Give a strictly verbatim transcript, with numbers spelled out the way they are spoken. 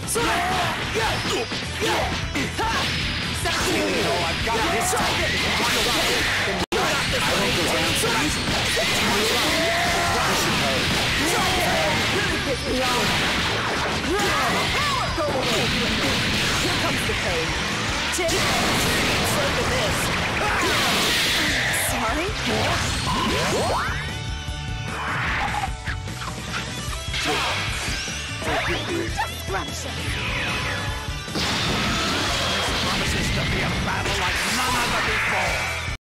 So oh, I've got it this time. If you want to rock it, then you got this. I won't go down so easy. I suppose. Really piss me off. Go away. Here comes the pain. Tip, save the this. Sorry? Just scratch it. This promises to be a battle like